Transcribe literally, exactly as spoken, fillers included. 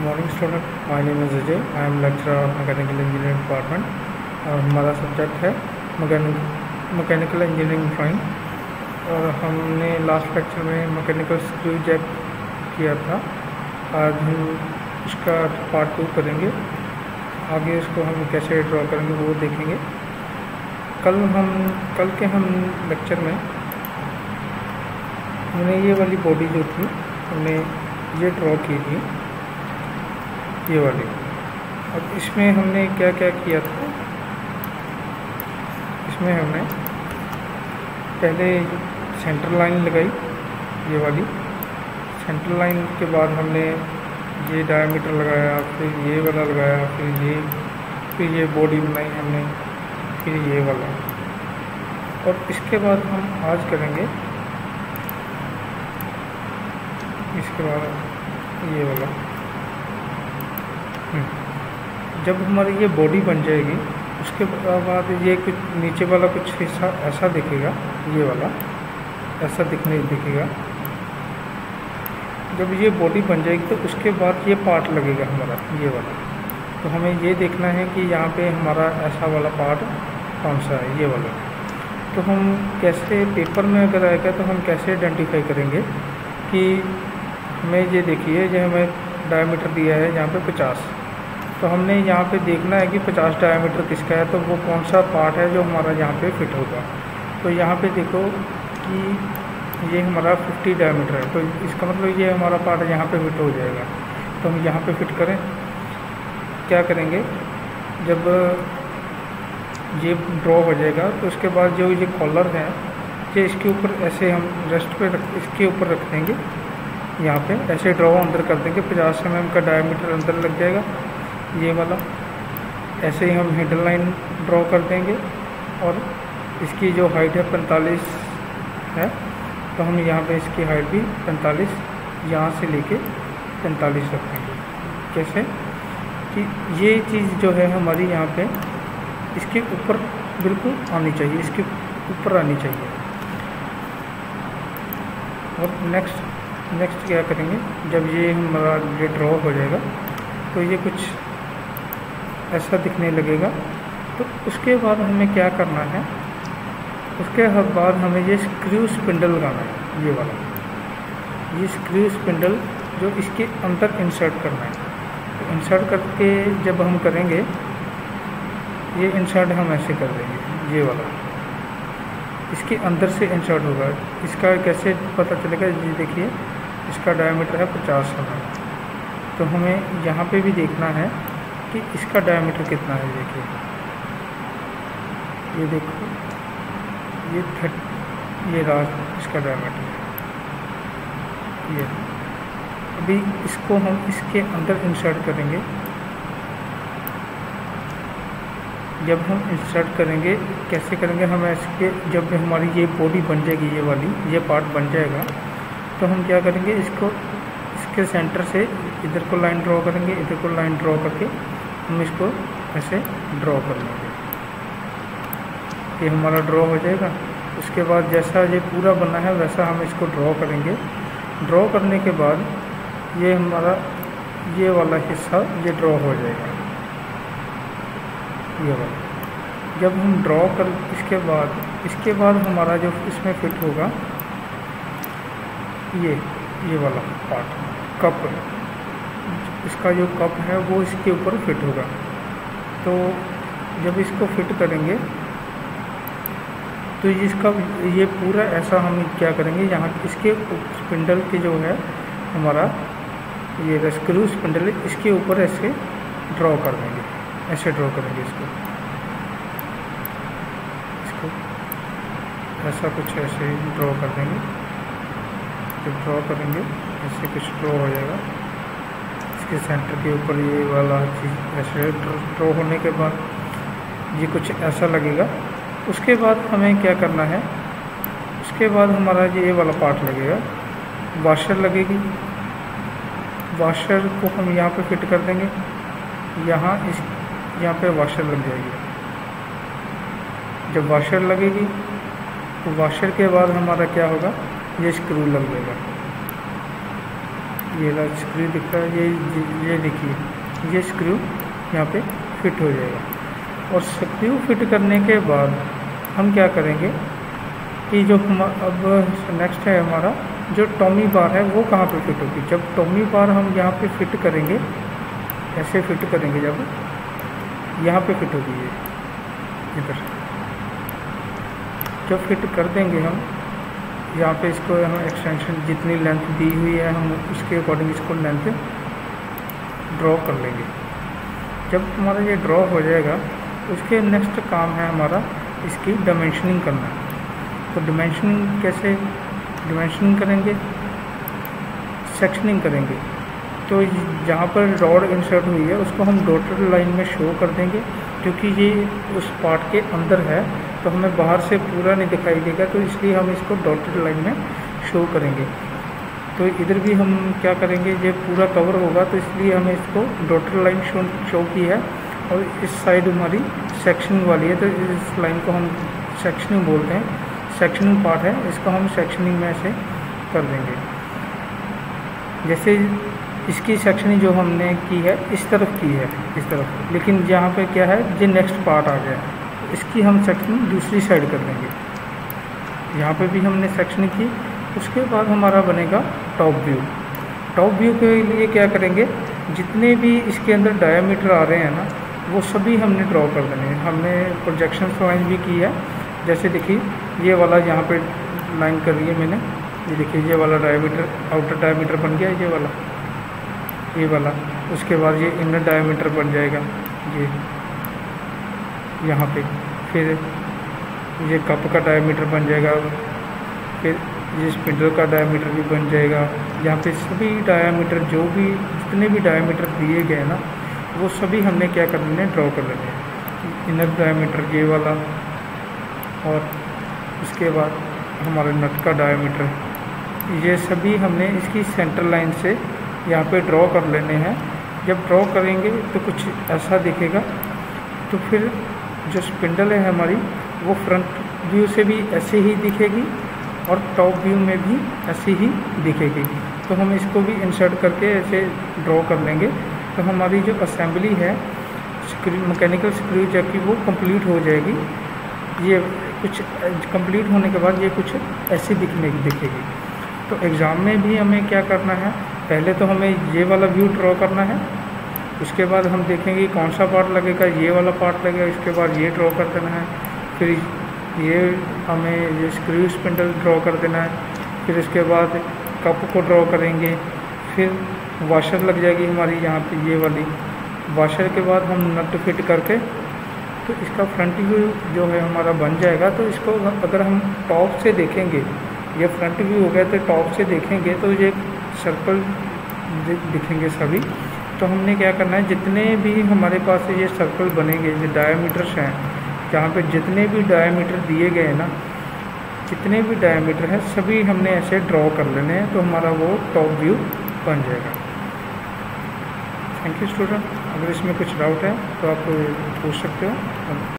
Morning student, my name is Ajay. I am lecturer of mechanical engineering department और हमारा subject है mechanical engineering drawing. और हमने last lecture में मैकेनिकल स्क्रू जैक किया था। आज हम इसका पार्ट टू करेंगे। आगे इसको हम कैसे ड्रॉ करेंगे वो देखेंगे। कल हम कल के हम लेक्चर में हमने ये वाली बॉडी जो थी हमने ये ड्रॉ की थी, ये वाली। अब इसमें हमने क्या क्या किया था, इसमें हमने पहले सेंटर लाइन लगाई, ये वाली सेंटर लाइन के बाद हमने ये डायमीटर लगाया, फिर ये वाला लगाया, फिर ये फिर ये बॉडी बनाई हमने, फिर ये वाला। और इसके बाद हम आज करेंगे, इसके बाद ये वाला। जब हमारी ये बॉडी बन जाएगी उसके बाद ये कुछ नीचे वाला कुछ हिस्सा ऐसा दिखेगा, ये वाला ऐसा दिखने दिखेगा। जब ये बॉडी बन जाएगी तो उसके बाद ये पार्ट लगेगा हमारा, ये वाला। तो हमें ये देखना है कि यहाँ पे हमारा ऐसा वाला पार्ट कौन सा है, ये वाला। तो हम कैसे पेपर में अगर आएगा तो हम कैसे आइडेंटिफाई करेंगे कि हमें ये देखिए, जो हमें डायमीटर दिया है यहाँ पे पचास, तो हमने यहाँ पे देखना है कि पचास डायमीटर किसका है, तो वो कौन सा पार्ट है जो हमारा यहाँ पे फिट होगा। तो यहाँ पे देखो कि ये हमारा पचास डायमीटर है, तो इसका मतलब ये हमारा पार्ट यहाँ पे फिट हो जाएगा। तो हम यहाँ पे फिट करें, क्या करेंगे, जब ये ड्रॉ हो जाएगा तो उसके बाद जो ये कॉलर है ये इसके ऊपर ऐसे हम रेस्ट पे रख इसके ऊपर रख देंगे, यहाँ पे ऐसे ड्रॉ अंदर कर देंगे। पचास एम एम का डायमीटर अंदर लग जाएगा, ये वाला। ऐसे ही हम हिडन लाइन ड्रॉ कर देंगे और इसकी जो हाइट है पैंतालीस है, तो हम यहाँ पे इसकी हाइट भी पैंतालीस, यहाँ से लेके पैंतालीस रखेंगे। कैसे कि ये चीज़ जो है हमारी यहाँ पे इसके ऊपर बिल्कुल आनी चाहिए, इसके ऊपर आनी चाहिए। और नेक्स्ट नेक्स्ट क्या करेंगे, जब ये हमारा ये ड्रॉ हो जाएगा तो ये कुछ ऐसा दिखने लगेगा। तो उसके बाद हमें क्या करना है, उसके बाद हमें ये स्क्रू स्पिंडल लगाना है, ये वाला। ये स्क्रू स्पिंडल जो इसके अंदर इंसर्ट करना है। तो इंसर्ट करके जब हम करेंगे, ये इंसर्ट हम ऐसे कर देंगे, ये वाला इसके अंदर से इंसर्ट होगा। इसका कैसे पता चलेगा, ये देखिए इसका डायमीटर है पचास एम एम। तो हमें यहाँ पे भी देखना है कि इसका डायमीटर कितना है। देखिए ये देखो, ये थर्ट ये रहा इसका डायमीटर, ये। अभी इसको हम इसके अंदर इंसर्ट करेंगे। जब हम इंसर्ट करेंगे, कैसे करेंगे, हम इसके जब हमारी ये बॉडी बन जाएगी, ये वाली ये पार्ट बन जाएगा, तो हम क्या करेंगे, इसको इसके सेंटर से इधर को लाइन ड्रॉ करेंगे, इधर को लाइन ड्रॉ करके हम इसको ऐसे ड्रॉ कर लेंगे। ये हमारा ड्रॉ हो जाएगा। उसके बाद जैसा ये पूरा बना है वैसा हम इसको ड्रॉ करेंगे। ड्रॉ करने के बाद ये हमारा ये वाला हिस्सा ये ड्रॉ हो जाएगा, ये वाला। जब हम ड्रॉ कर इसके बाद इसके बाद हमारा जो इसमें फिट होगा, ये ये वाला पार्ट कप, इसका जो कप है वो इसके ऊपर फिट होगा। तो जब इसको फिट करेंगे तो इसका ये पूरा ऐसा हम क्या करेंगे, यहाँ इसके स्पिंडल के जो है हमारा ये स्क्रू स्पिंडल, इसके ऊपर ऐसे ड्रॉ कर देंगे, ऐसे ड्रॉ करेंगे इसको इसको ऐसा कुछ ऐसे ड्रॉ कर देंगे। जब ड्रॉ करेंगे ऐसे कुछ ड्रॉ हो जाएगा, इसके सेंटर के ऊपर ये वाला चीज़ ऐसे ड्रॉ होने के बाद ये कुछ ऐसा लगेगा। उसके बाद हमें क्या करना है, उसके बाद हमारा ये वाला पार्ट लगेगा, वाशर लगेगी। वाशर को हम यहाँ पे फिट कर देंगे, यहाँ इस यहाँ पे वाशर लग जाएगी। जब वाशर लगेगी तो वाशर के बाद हमारा क्या होगा, ये स्क्रू लग जाएगा। ये वाला स्क्रू दिख रहा है, ये ये देखिए, ये स्क्रू यहाँ पे फिट हो जाएगा। और स्क्रू फिट करने के बाद हम क्या करेंगे कि जो हम अब नेक्स्ट है हमारा जो टॉमी बार है वो कहाँ पे फिट होगी। जब टॉमी बार हम यहाँ पे फिट करेंगे, ऐसे फिट करेंगे, जब यहाँ पे फिट होगी ये इधर, जब फिट कर देंगे हम यहाँ पे, इसको हम एक्सटेंशन जितनी लेंथ दी हुई है हम उसके अकॉर्डिंग इसको लेंथ ड्रॉ कर लेंगे। जब हमारा ये ड्रॉ हो जाएगा उसके नेक्स्ट काम है हमारा इसकी डायमेंशनिंग करना। तो डायमेंशनिंग कैसे डायमेंशनिंग करेंगे, सेक्शनिंग करेंगे। तो जहाँ पर रॉड इंसर्ट हुई है उसको हम डॉटेड लाइन में शो कर देंगे, क्योंकि ये उस पार्ट के अंदर है तो हमें बाहर से पूरा नहीं दिखाई देगा, तो इसलिए हम इसको डॉटेड लाइन में शो करेंगे। तो इधर भी हम क्या करेंगे, ये पूरा कवर होगा तो इसलिए हमें इसको डॉटेड लाइन शो शो की है। और इस साइड हमारी सेक्शनिंग वाली है, तो इस लाइन को हम सेक्शनिंग बोलते हैं, सेक्शनिंग पार्ट है, इसको हम सेक्शनिंग में ऐसे कर देंगे। जैसे इसकी सेक्शनिंग जो हमने की है इस तरफ की है, इस तरफ, लेकिन यहाँ पे क्या है, ये नेक्स्ट पार्ट आ गया, इसकी हम सेक्शनिंग दूसरी साइड कर देंगे। यहाँ पे भी हमने सेक्शनिंग की। उसके बाद हमारा बनेगा टॉप व्यू। टॉप व्यू के लिए क्या करेंगे, जितने भी इसके अंदर डायामीटर आ रहे हैं ना वो सभी हमने ड्रॉ कर देने हैं। हमने प्रोजेक्शन ड्राइंग भी की है। जैसे देखिए ये वाला यहाँ पे लाइन कर रही है मैंने, ये देखिए ये वाला डायामीटर, आउटर डायामीटर बन गया ये वाला, ये वाला। उसके बाद ये इनर डायामीटर बन जाएगा ये यहाँ पे, फिर ये कप का डायामीटर बन जाएगा, फिर ये स्पिंडल का डायामीटर भी बन जाएगा। यहाँ पे सभी डायामीटर जो भी जितने भी डायामीटर दिए गए ना वो सभी हमने क्या कर लेने, ड्रॉ कर लेने हैं। इनर डायामीटर ये वाला, और इसके बाद हमारा नट का डायामीटर, ये सभी हमने इसकी सेंटर लाइन से यहाँ पे ड्रॉ कर लेने हैं। जब ड्रॉ करेंगे तो कुछ ऐसा दिखेगा। तो फिर जो स्पिंडल है हमारी वो फ्रंट व्यू से भी ऐसे ही दिखेगी और टॉप व्यू में भी ऐसी ही दिखेगी। तो हम इसको भी इंसर्ट करके ऐसे ड्रॉ कर लेंगे। तो हमारी जो असेंबली है स्क्रू, मैकेनिकल स्क्रू जबकि वो कंप्लीट हो जाएगी। ये कुछ कंप्लीट होने के बाद ये कुछ ऐसी दिखने दिखेगी। तो एग्ज़ाम में भी हमें क्या करना है, पहले तो हमें ये वाला व्यू ड्रॉ करना है, उसके बाद हम देखेंगे कौन सा पार्ट लगेगा, ये वाला पार्ट लगेगा, इसके बाद ये ड्रॉ कर देना है, फिर ये हमें ये स्क्रू स्पिंडल ड्रॉ कर देना है, फिर इसके बाद कप को ड्रॉ करेंगे, फिर वाशर लग जाएगी हमारी यहाँ पे ये वाली। वाशर के बाद हम नट फिट करके तो इसका फ्रंट व्यू जो है हमारा बन जाएगा। तो इसको अगर हम टॉप से देखेंगे, ये फ्रंट व्यू हो गया, तो टॉप से देखेंगे तो ये सर्कल दिखेंगे सभी। तो हमने क्या करना है, जितने भी हमारे पास ये सर्कल बनेंगे, जो डायामीटर्स हैं, जहाँ पे जितने भी डायामीटर दिए गए हैं ना, जितने भी डायामीटर हैं सभी हमने ऐसे ड्रॉ कर लेने हैं। तो हमारा वो टॉप व्यू बन जाएगा। Thank you student. अगर इसमें कुछ डाउट है तो आप पूछ सकते हो।